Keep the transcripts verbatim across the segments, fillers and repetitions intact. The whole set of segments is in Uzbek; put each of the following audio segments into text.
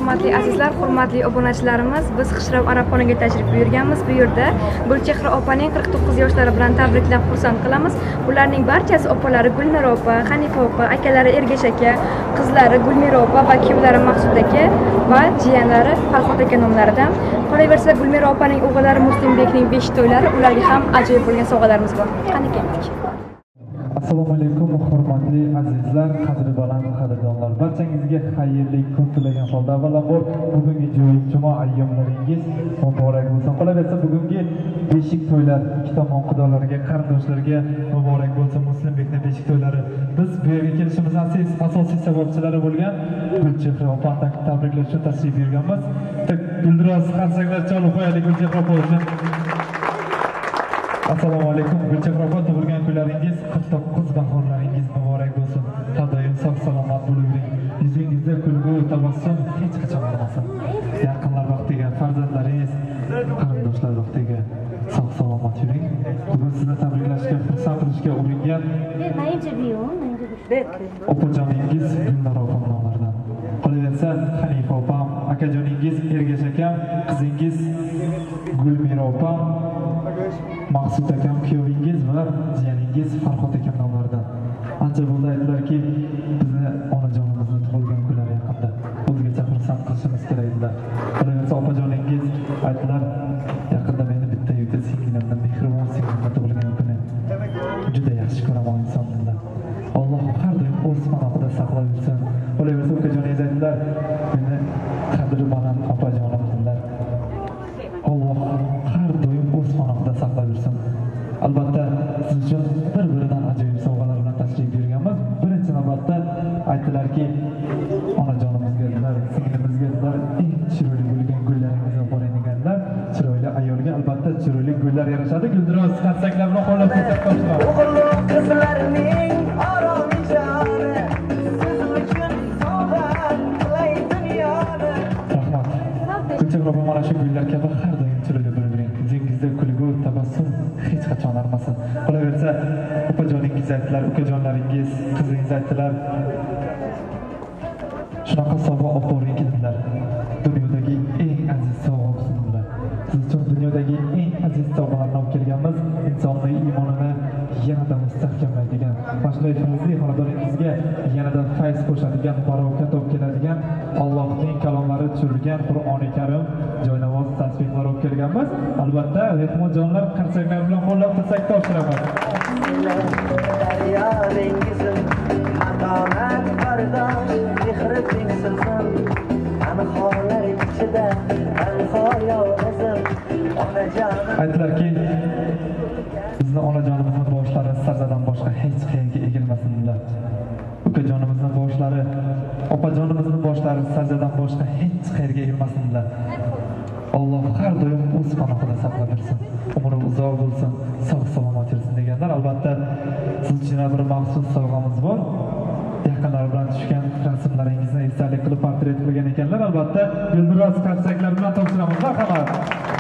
hurmatli azizlar, hurmatli obunachilarimiz, biz Qishloq Arabxonaga tashrif buyurganmiz. Bu yerda Gulchehra opaning qirq to'qqiz yoshlari bilan tabriklab xursand qilamiz. Ularning barchasi opalari Gulnora opa, Hanifa opa, akalari Ergash aka, qizlari Gulmira opa va kuyovlari Maqsud aka va jiyanlari Farhod aka nomlaridan. Qolaversa, Gulmira opaning o'g'illari Muslimbekning besh to'ylari, ularga ham ajoyib bo'lgan sovg'alarimiz bor. Qani ketdik. Assalomu alaykum hurmatli azizlar, qadri baland qadrdonlar. Barchangizga xayrli kun tilagan holda avvalambor bugungi juma ayyomlaringiz muborak bo'lsin. Qolaversa, bugungi beshik to'ylar ikki tomon qudolariga, qarindoshlarga muborak bo'lsin. Muslimbekning beshik to'ylari. Biz bu yerga kelishimizning asosiy sababchilari bo'lgan Gulchehra opani tabriklash uchun tashrif buyurganmiz. Guldiroz qarsaklar chalib qo'yaylik Gulchehra opa uchun. Assalomu alaykum Gulchehra opa, tug'ilgan kunlaringiz qirq to'qqiz bahorlaringiz muborak bo'lsin. Har doim sog' salomat bo'ling. Yuzingizda kulgu, tabassum hech qachon bo'lmasin. Yaqinlar vaqtiga, farzandlaringiz, qarindoshlar vaqtiga sog' salomat yuring. Bugun sizni tabriklashga, xursand qilishga uringan opajoningiz Gulnora opa nomlaridan. Qolaversa, Hanifa opam, akajoningiz Ergash akam, qizingiz Gulmira opam, Maqsud akam, kuyovingiz va jiyaningiz Farhod akam nomlaridan. Ancha bo'ldi aytdilarki, bizni onajonimizni tug'ilgan kunlari yaqinda. O'zgacha xursand qilishimiz kerak edilar. Qolaversa, opajoningiz aytdilar, yaqinda meni bitta uyda singlimdan, mehribon singlimdan tug'ilgan kuni. Juda yaxshi ko'raman insonlar. Alloh har doim o'z panohida saqlab yursin. Qolaversa, ukajoningiz aytdilar, meni qadri baland opajonim dedilar. Alloh har doim o'z panohida saqlab yursin. Albatta, siz uchun bir-biridan ajoyib sovg'alar bilan tashrif buyurganmiz. Birinchi navbatda aytdilarki, onajonimizga dedilar, singlimizga dedilar, eng chiroyli bo'lgan gullaringizni qo'ying deganlar. Chiroyli ayolga albatta chiroyli gullar yarashadi. Guldiroz qarsaklar bilan qo'llab-quvvatlab turishlar. O'g'il qizlarning oromijoni, siz uchun sovg'a qilay dunyoni. Rahmat. Gulchehra opa, mana shu gullar kabi har doim chiroyli bo'ling. Yuzingizda kulgu, tabassum hech qachon armasin. Qolaversa, opajoningiz aytdilar, ukajonlaringiz, qizingiz aytdilar, shunaqa sovg'a olib boring dedilar. Dunyodagi eng aziz sovg'a dedilar. Siz uchun dunyodagi eng aziz sovg'alarni olib kelganmiz. Insonning iymonini yanada mustahkamlaydigan, mana shunday fayzli xonadoningizga yanada fayz qo'shadigan, barokat olib keladigan, Allohning kalomlari tushirilgan Qur'oni Karim, joynamoz, tasbihlar olib kelganmiz. Albatta, mehmonjonlar qarsaklar bilan qo'llab tursak topshiraman. Aytdilarki, bizni onajonimizni boshlari sarzadan boshqa hech qayerga egilmasin dedilar. Ukajonimizni boshlari, opajonimizni boshlari sarzadan boshqa hech qayerga egilmasin dedilar. Alloh har doim o'z panohida saqlab tursin. Umri uzoq bo'lsin, sog' salomat yursin deganlar. Albatta, siz uchun bir maxsus sovg'amiz bor. Yaqinlar bilan tushgan rasmlaringizni esdalik qilib portret qilgan ekanlar. Albatta, Guldiroz qarsaklar bilan topshiramiz. Marhamat.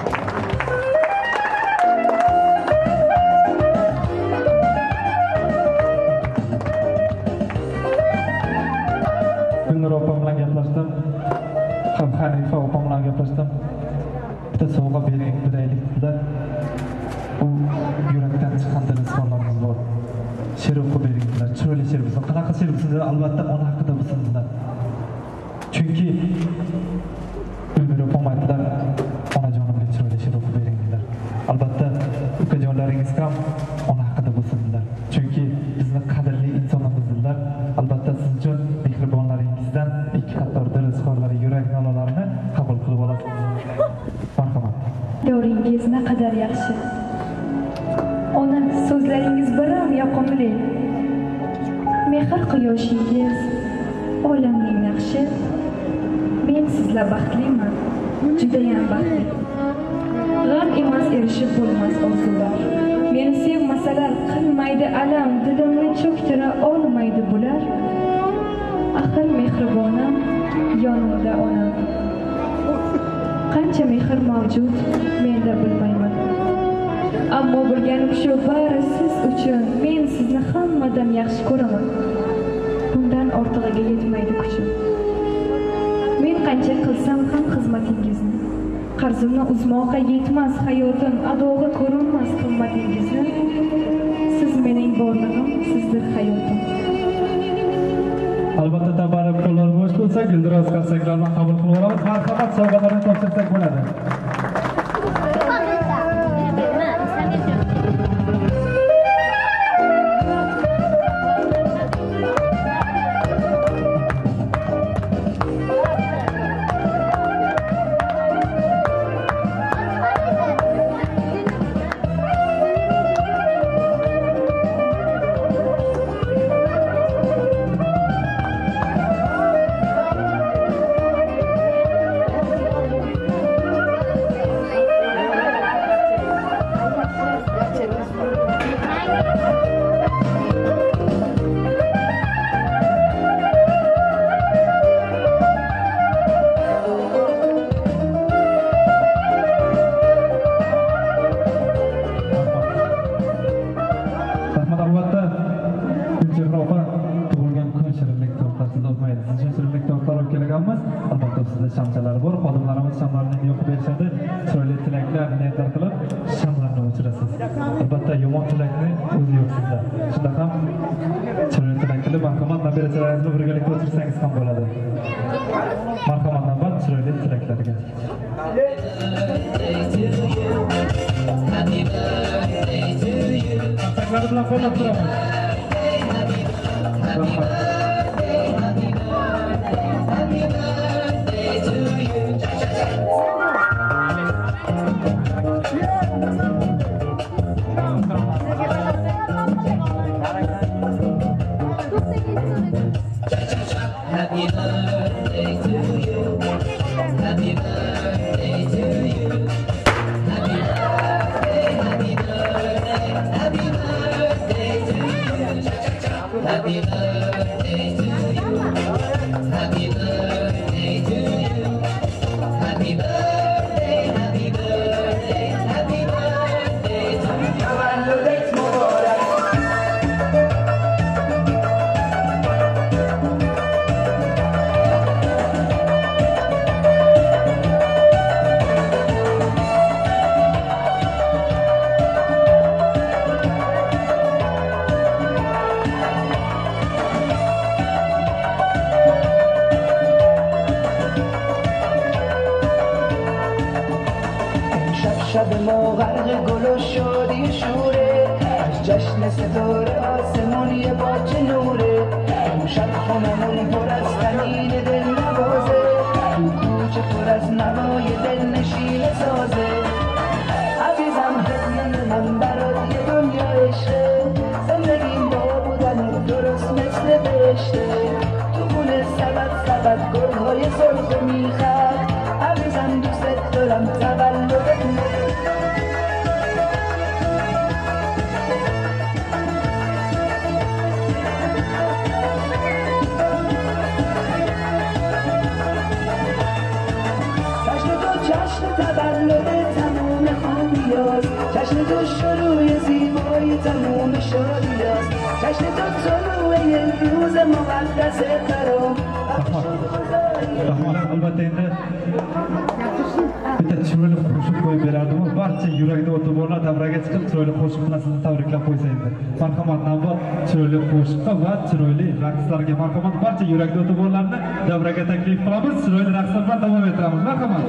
Gulnora opam bilan gaplashdim. Ham Hanifa opam bilan gaplashdim. Bitta sovg'a bering, bilaylik dedilar. U yurakdan chiqqan tilsonlarimiz bor. She'r o'qib bering dedilar. Chiroyli she'r bo'lsin. Qanaqa she'r bo'lsin dedilar. Albatta, ona haqida bo'lsin dedilar. Chunki Gulmira opam aytdilar, onajonimga chiroyli she'r o'qib bering dedilar. Albatta, ukajonlaringiz ham ona haqida bo'lsin dedilar. Chunki bizni qadrli insonimiz dedilar. Albatta, siz uchun mehribonlaringizdan ikki qator dilsizlarning yurak nolalarini qabul qilib olasiz. Marhamat. Yoringiz naqadar yaxshi. Ona, so'zlaringiz biram yoqimli. Mehr quyoshingiz olamning naqshi. Men sizlar baxtliman, juda ham baxtli. G'am emas erishib bo'lmas orzular. Meni sevmasalar qilmaydi alam, dilimni cho'ktira olmaydi bular. Axir mehribonam, yonimda onam. Qancha mehr mavjud, menda bilmayman. Ammo bilganim shu, bari siz uchun men sizni hammadan yaxshi ko'raman. Bundan ortig'iga yetmaydi kuchim. Men qancha qilsam ham xizmatingizni. Qarzimni uzmoqqa yetmas hayotim, adog'i ko'rinmas qimmatingizni. Siz mening borlig'im, sizdir hayotim. Albatta tabarruk qo'llar bo'sh bo'lsa, guldiroz qarsaklarni qabul qilib olamiz. Marhamat, sovg'alarni topshirsak bo'ladi. Shamchalar bor, xodimlarimiz shamlarni yoqib berishadi. Chiroyli tilaklar, niyatlar qilib shamlarni o'chirasiz. Albatta yomon tilakni o'zi yo'q sizda. Shunda ham chiroyli tilak qilib marhamat nabirachalaringizni birgalikda o'chirsangiz ham bo'ladi. Marhamat navbat chiroyli tilaklarga. Taklari bilan qo'llab turamiz. Rahmat. Happy birthday to you. Happy birthday to you. Happy birthday, happy birthday, happy birthday to you. Happy birthday to you. Happy birthday to you. Happy birthday, happy birthday, happy birthday to you. شب ما غرق گل و شادی شوره از جشن ستاره آسمون یه باچه نوره امشب خونمون پر از خمین دل نوازه تو کوچه پر از نوای دل نشین سازه عزیزم هدیه من برات یه دنیا عشقه زندگیم با بودن درست مثل بهشته تو خونه سبد سبد گلهای سرخ میخد عزیزم دوست دارم تولدت جشن تو شروع زیبایی تموم شادی است جشن تو طلوع یک روز مقدس قرار Rahmat, albatta endi bitta chiroyli qo'shiq qo'yib berardim. Barcha yurakda o'ti borlar davraga chiqib chiroyli qo'shiq bilan sizni tabriklab qo'ysa edi. Marhamat navbat chiroyli qo'shiqqa va chiroyli raqslarga marhamat barcha yurakda o'ti borlarni davraga taklif qilamiz. Chiroyli raqslar bilan davom ettiramiz. Marhamat.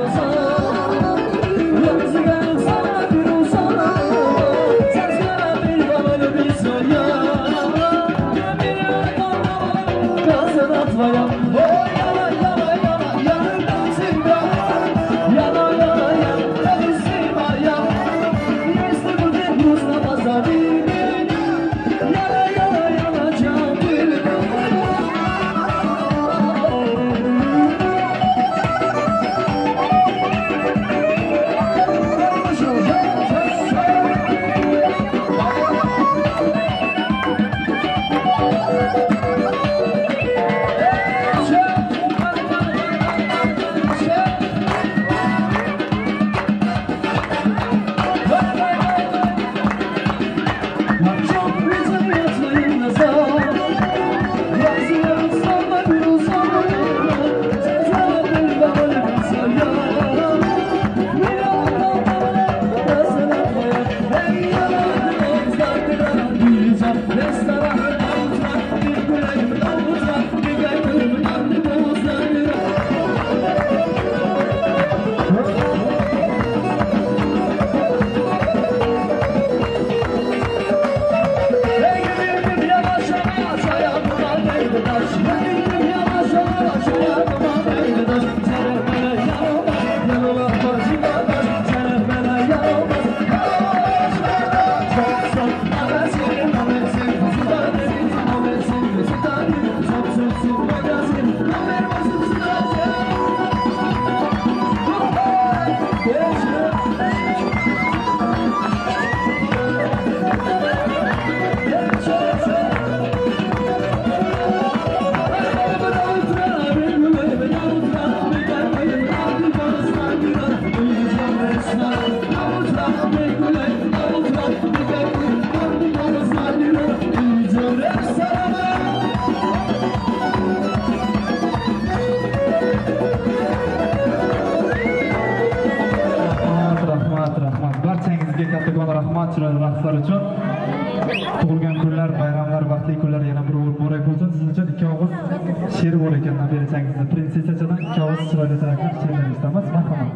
Raqslar uchun tug'ilgan kunlar, bayramlar, baxtli kunlar yana bir muborak bo'lsin. Siz uchun ikki og'iz she'r bor ekan, nabirachangizni prinsessachadan ikki og'iz chiroyli taraqqiyot she'rlar eshitamiz. Marhamat.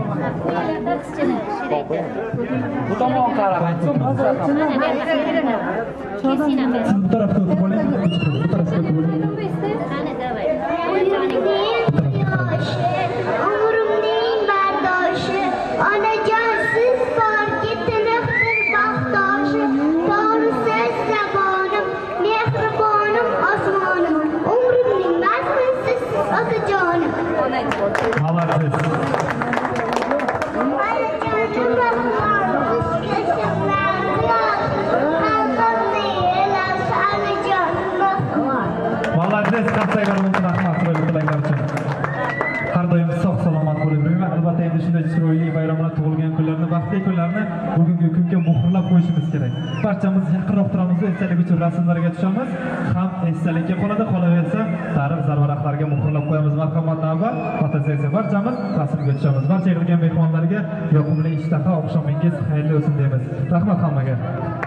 Bu tomon qarab aytsin, bu tarafga o'tib oling, bu tarafga o'tib oling. Umrimning bardoshi, onajonsiz borga tiniqdir baxtoshi, to'g'risiz zabonim, mehribonim osmonim, umrimning mazmunsiz otajonim. Молодец. Молодец, qat'iylar bo'lsin, rahmat tilaklar uchun. Har doim sog' salomat bo'lib yuring. Albatta endi shunday chiroyli bayramlar, tug'ilgan kunlarni, baxtli kunlarni bugungi kunga muhrlab qo'yishimiz kerak. Barchamiz yaqinroq turamiz, esdalik uchun rasmlarga tushamiz. Ham esdalikka qoladi, qolaversa tarix zarvaraqlarga muhrlab qo'yamiz. Marhamat navbat, fotosessiya barchamiz rasmga tushamiz. Barcha yig'ilgan mehmonlarga yoqimli ishtaha oqshomingiz xayrli o'tsin deymiz. Rahmat hammaga.